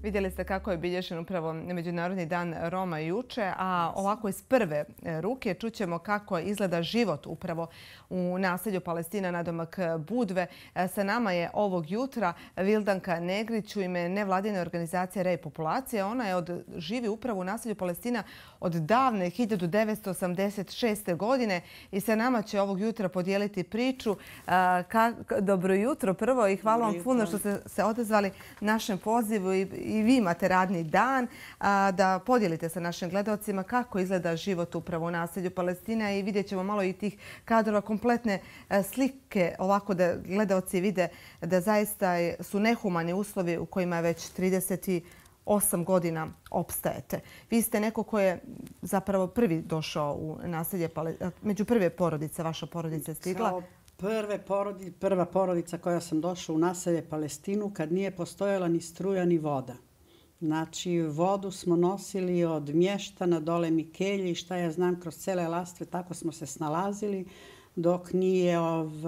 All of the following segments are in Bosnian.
Vidjeli ste kako je bilježen upravo Međunarodni dan Roma juče, a ovako iz prve ruke čućemo kako izgleda život upravo u naselju Palestina nadomak Budve. Sa nama je ovog jutra Vildanka Negrić u ime nevladine organizacije Repopulacije. Ona živi upravo u naselju Palestina od davne 1986. godine i sa nama će ovog jutra podijeliti priču. Dobro jutro prvo i hvala vam puno što ste se odazvali našem pozivu i vi imate radni dan da podijelite sa našim gledalcima kako izgleda život upravo u naselju Palestina i vidjet ćemo malo i tih kadrova, kompletne slike ovako da gledalci vide da zaista su nehumani uslovi u kojima već 38 godina opstajete. Vi ste neko ko je zapravo prvi došao u naselje, među prve porodice, vaša porodica je stigla. Prva porodica koja sam došla u naselje Palestinu kad nije postojala ni struja ni voda. Znači, vodu smo nosili od Mještana, dole Mikelji, šta ja znam, kroz cele Lastve, tako smo se snalazili dok nije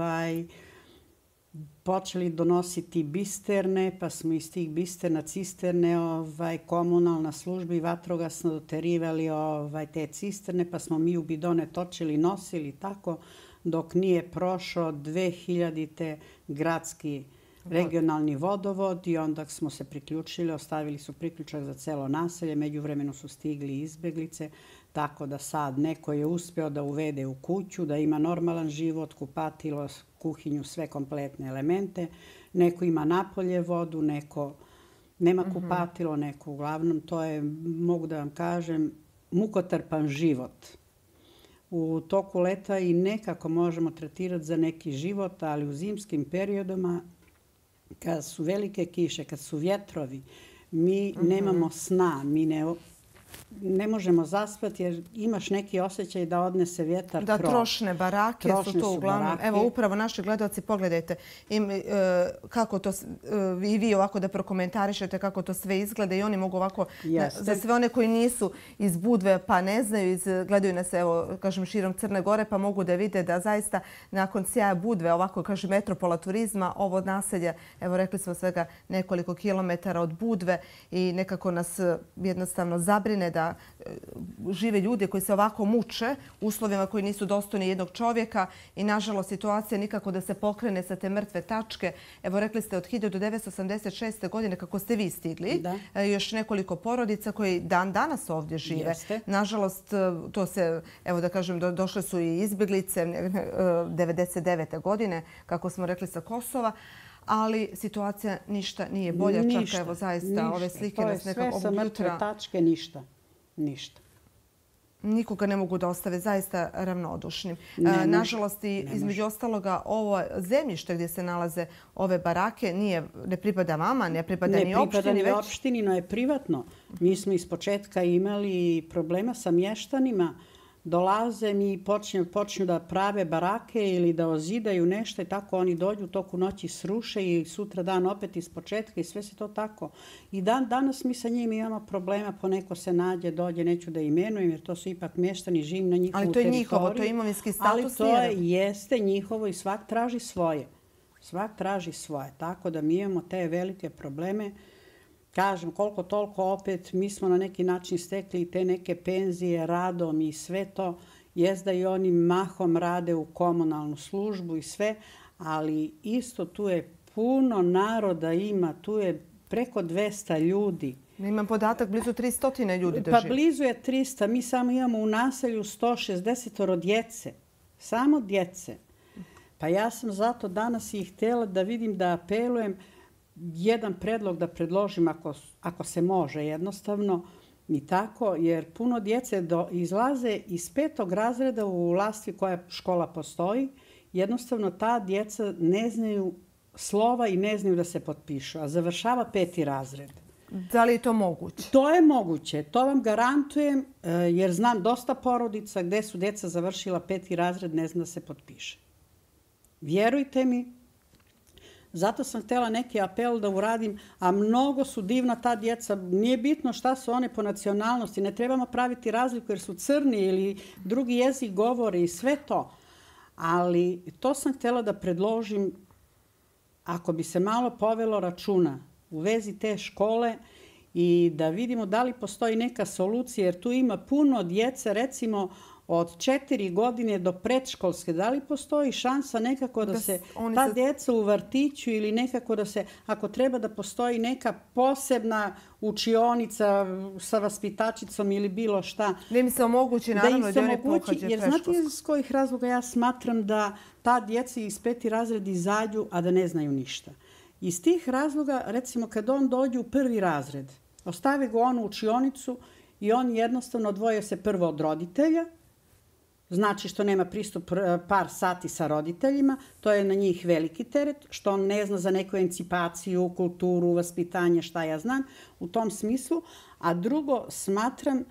počeli donositi bisterne, pa smo iz tih bisterna cisterne komunalna služba i vatrogasno doterivali te cisterne, pa smo mi u bidone točili, nosili tako dok nije prošao 2000. gradski regionalni vodovod i onda smo se priključili, ostavili su priključak za celo naselje, međuvremeno su stigli izbeglice, tako da sad neko je uspeo da uvede u kuću, da ima normalan život, kupatilo, kuhinju, sve kompletne elemente. Neko ima napolje vodu, neko nema kupatilo, neko uglavnom. To je, mogu da vam kažem, mukotrpan život. U toku leta i nekako možemo tretirati za neki život, ali u zimskim periodima, kad su velike kiše, kad su vjetrovi, mi nemamo sna, mi ne možemo zaspati jer imaš neki osjećaj da odnese vjetar krov. Da, trošne barake su to uglavnom. Evo upravo naši gledalci, pogledajte kako to i vi ovako da prokomentarišete kako to sve izgleda i oni mogu ovako, za sve one koji nisu iz Budve pa ne znaju, gledaju nas evo, kažem, širom Crne Gore pa mogu da vide da zaista nakon sjaja Budve, ovako kažem metropola turizma, ovo naselje, evo rekli smo svega nekoliko kilometara od Budve i nekako nas jednostavno zabrine da žive ljude koji se ovako muče uslovima koji nisu dostojni jednog čovjeka i nažalost situacija nikako da se pokrene sa te mrtve tačke. Evo rekli ste od 1986. godine kako ste vi stigli, još nekoliko porodica koji dan danas ovdje žive. Nažalost to se, evo da kažem, došle su i izbjeglice 99. godine, kako smo rekli, sa Kosova. Ali situacija ništa nije bolja. Čak evo zaista ove slike nas nekako ovog jutra. To je sve sa mrtve tačke, ništa. Ništa. Nikoga ne mogu da ostave zaista ravnodušnim. Nažalost, između ostaloga, ovo zemljište gdje se nalaze ove barake ne pripada vama, ne pripada ni opštini. Ne pripada ni opštini, no je privatno. Mi smo iz početka imali problema sa mještanima. Dolaze mi počnu da prave barake ili da ozidaju nešto i tako oni dođu u toku noći sruše i sutra dan opet iz početka i sve se to tako. I danas mi sa njim imamo problema, poneko se nađe, dođe, neću da imenujem jer to su ipak mještani, živim na njihovu teritoriju. Ali to je njihovo, to je imovinski status. Ali to jeste njihovo i svak traži svoje. Svak traži svoje. Tako da mi imamo te velike probleme. Kažem, koliko toliko opet mi smo na neki način stekli te neke penzije radom i sve to. Jezda i oni mahom rade u komunalnu službu i sve, ali isto tu je puno naroda ima, tu je preko 200 ljudi. Imam podatak, blizu 300 ljudi drži. Pa blizu je 300, mi samo imamo u naselju 160 djece, samo djece. Pa ja sam zato danas i htjela da vidim, da apelujem, jedan predlog da predložim ako se može jednostavno i tako, jer puno djece izlaze iz 5. razreda u Lastvi koja škola postoji. Jednostavno ta djeca ne znaju slova i ne znaju da se potpišu, a završava 5. razred. Da li je to moguće? To je moguće, to vam garantujem jer znam dosta porodica gdje su djeca završila 5. razred, ne zna da se potpiše. Vjerujte mi, zato sam htjela neki apel da uradim, a mnogo su divna ta djeca. Nije bitno šta su one po nacionalnosti, ne trebamo praviti razliku jer su crni ili drugi jezik govore i sve to. Ali to sam htjela da predložim, ako bi se malo povelo računa u vezi te škole i da vidimo da li postoji neka solucija, jer tu ima puno djece, recimo od 4 godine do predškolske. Da li postoji šansa nekako da se ta djeca u vrtiću ili nekako da se, ako treba da postoji neka posebna učionica sa vaspitačicom ili bilo šta. Da im se omogući, naravno, da oni pohađe jer znate iz kojih razloga ja smatram da ta djeca iz 5. razred izađu, a da ne znaju ništa. Iz tih razloga, recimo, kad on dođe u 1. razred, ostave ga onu učionicu i on jednostavno odvojio se prvo od roditelja, znači što nema pristup par sati sa roditeljima, to je na njih veliki teret, što on ne zna za neku encipaciju, kulturu, vaspitanje, šta ja znam, u tom smislu. A drugo, smatram,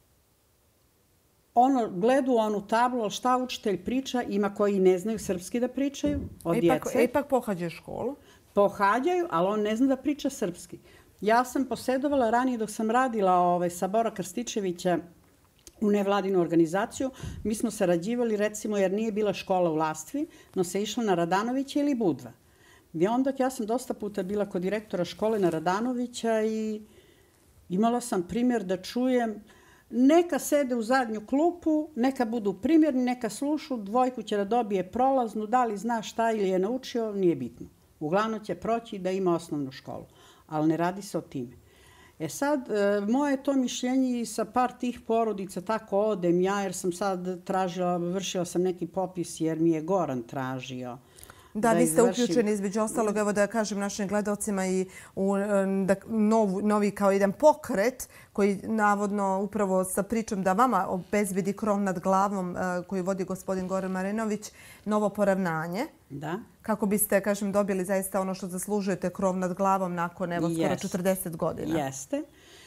gledu onu tablu, šta učitelj priča, ima koji ne znaju srpski da pričaju od djece. Ipak pohađaju školu? Pohađaju, ali on ne zna da priča srpski. Ja sam posjedovala ranije dok sam radila sa Bora Krstičevića u nevladinu organizaciju. Mi smo sarađivali, recimo, jer nije bila škola u Lastvi, no se išlo na Radanovića ili Budva. I onda ja sam dosta puta bila kod direktora škole na Radanovića i imala sam primjer da čujem neka sede u zadnju klupu, neka budu primjerni, neka slušu, 2 će da dobije prolaznu, da li zna šta ili je naučio, nije bitno. Uglavnom će proći da ima osnovnu školu, ali ne radi se o time. Sad, moje to mišljenje i sa par tih porodica tako odem ja, jer sam sad vršila sam neki popis jer mi je Goran tražio. Da, vi ste uključeni između ostalog, evo da kažem našim gledalcima, i u novi kao jedan pokret koji navodno upravo sa pričom da vama obezbedi krov nad glavom koji vodi gospodin Goran Marinović, novo poravnanje. Da. Kako biste, kažem, dobili zaista ono što zaslužujete, krov nad glavom nakon evo skoro 40 godina. Jeste.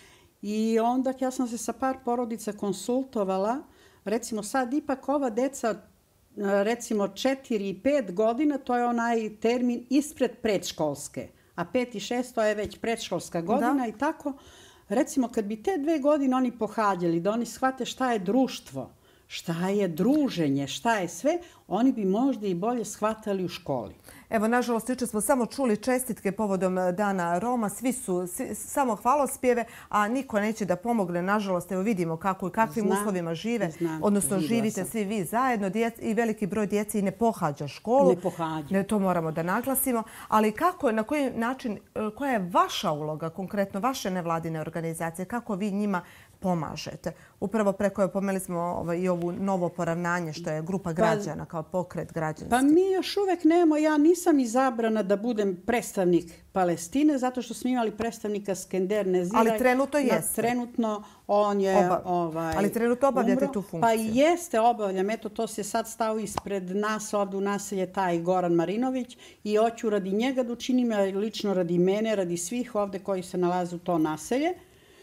I onda ja sam se sa par porodica konsultovala. Recimo sad ipak ova deca, recimo 4 i 5 godina, to je onaj termin ispred predškolske. A 5 i 6 to je već predškolska godina i tako. Recimo kad bi te 2 godine oni pohađali, da oni shvate šta je društvo, šta je druženje, šta je sve, oni bi možda i bolje shvatali u školi. Evo, nažalost, jučer smo samo čuli čestitke povodom Dana Roma. Svi su samo hvalospjeve, a niko neće da pomogne. Nažalost, evo vidimo kako i kakvim uslovima žive. Odnosno, živite svi vi zajedno i veliki broj djece i ne pohađa školu. Ne pohađa. To moramo da naglasimo. Ali kako, na koji način, koja je vaša uloga, konkretno vaše nevladine organizacije, kako vi njima pomažete? Upravo preko, pomeli smo i ovo novo poravnanje, što je grupa građana kao pokret građanski. Pa mi još uvek nemamo, ja nisam izabrana da budem predstavnik Palestine, zato što smo imali predstavnika Skender Nezira. Ali trenutno jeste. Trenutno on je ali trenutno obavljate tu funkciju. Pa jeste, obavljam. Eto, to se sad stao ispred nas ovdje u naselje taj Goran Marinović i hoću radi njega da učinim, lično radi mene, radi svih ovdje koji se nalaze u to naselje.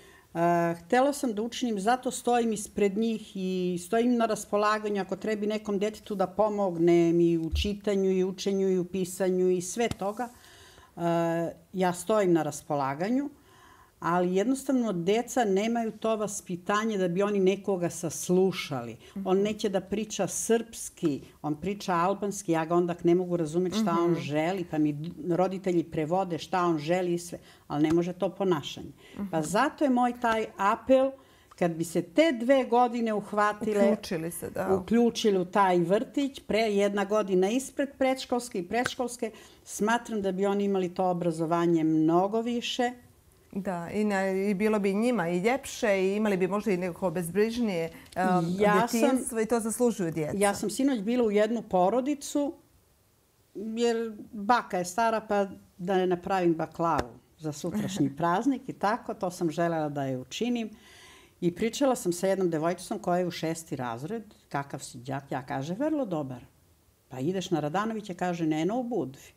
Htjela sam da učinim, zato stojim ispred njih i stojim na raspolaganju ako treba nekom djetetu da pomognem i u čitanju i učenju i u pisanju i sve toga. Ja stojim na raspolaganju, ali jednostavno djeca nemaju to vaspitanje da bi oni nekoga saslušali. On neće da priča srpski, on priča albanski, ja ga onda ne mogu razumjeti šta on želi, pa mi roditelji prevode šta on želi i sve, ali ne može to ponašanje. Pa zato je moj taj apel, kad bi se te 2 godine uhvatile, uključili u taj vrtić, 1 godina ispred predškolske i predškolske, smatram da bi oni imali to obrazovanje mnogo više. Da, i bilo bi njima i ljepše i imali bi možda i nekako bezbrižnije djetinjstvo i to zaslužuju djeca. Ja sam sinoć bila u jednu porodicu, jer baka je stara, pa da ne napravim baklavu za sutrašnji praznik i tako, to sam želela da je učinim. I pričala sam sa jednom devojčicom koja je u 6. razred, kakav si đak, ja kaže, vrlo dobar. Pa ideš na Radanovića, kaže, ne, u Budvi.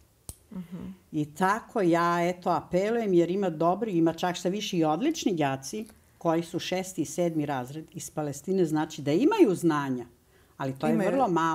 I tako ja apelujem jer ima dobri, ima čak šta više i odlični đaci koji su 6. i 7. razred iz Palestine, znači da imaju znanja, ali to je vrlo malo.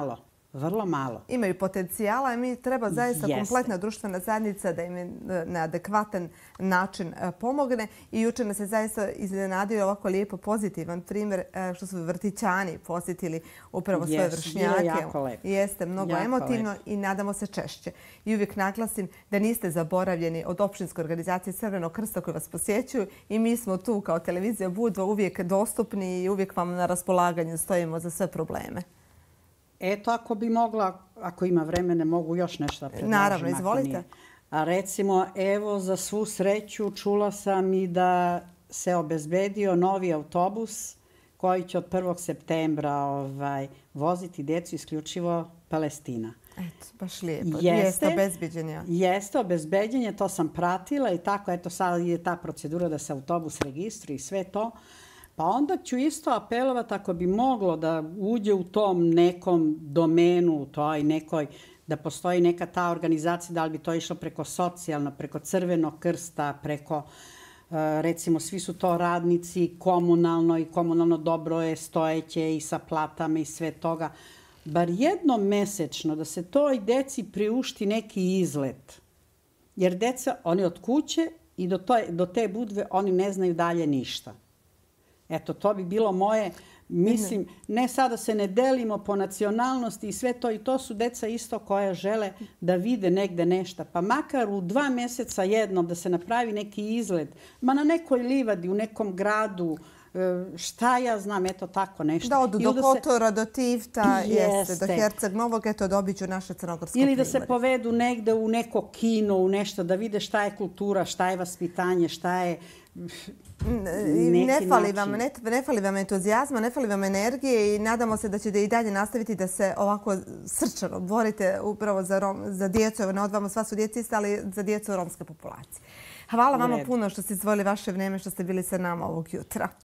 Vrlo malo. Imaju potencijala i mi treba zaista kompletna društvena zajednica da im na adekvatan način pomogne. I juče nas je zaista iznenadio ovako lijepo pozitivan primjer što su vrtićani posjetili upravo svoje vršnjake. Jako lepo. Jeste mnogo emotivno i nadamo se češće. I uvijek naglasim da niste zaboravljeni od opštinske organizacije Crvenog krsta koji vas posjećuju i mi smo tu kao televizija Budva uvijek dostupni i uvijek vam na raspolaganju stojimo za sve probleme. Eto, ako bi mogla, ako ima vremena, mogu još nešto da predložim. Naravno, izvolite. A recimo, evo, za svu sreću čula sam i da se obezbedio novi autobus koji će od 1. septembra voziti djecu isključivo Palestina. Eto, baš lijepo. Jeste obezbeđenje. Jeste obezbeđenje, to sam pratila i tako, eto, sad je ta procedura da se autobus registruje i sve to. Pa onda ću isto apelovati ako bi moglo da uđe u tom nekom domenu, toj nekoj, da postoji neka ta organizacija, da li bi to išlo preko socijalno, preko Crvenog krsta, preko, recimo, svi su to radnici komunalno i komunalno dobro je stojeće i sa platama i sve toga. Bar jednom mesečno da se toj deci priušti neki izlet. Jer deca, oni od kuće i do te Budve, oni ne znaju dalje ništa. Eto, to bi bilo moje, mislim, ne sada se ne delimo po nacionalnosti i sve to, i to su deca isto koja žele da vide negde nešto. Pa makar u 2 mjeseca jednom da se napravi neki izlet, ma na nekoj livadi, u nekom gradu, šta ja znam, eto tako nešto. Da odu do Kotora, do Tivta, do Herceg Novog, eto da obiđu naše crnogorsko primjere. Ili da se povedu negde u neko kino, u nešto, da vide šta je kultura, šta je vaspitanje, šta je... Ne fali vam entuzijazma, ne fali vam energije i nadamo se da ćete i dalje nastaviti da se ovako srčano borite upravo za djecu. Evo, ne od vama sva su djeci, ali za djecu romske populacije. Hvala vama puno što ste izdvojili vaše vrijeme, što ste bili sa nama ovog jutra.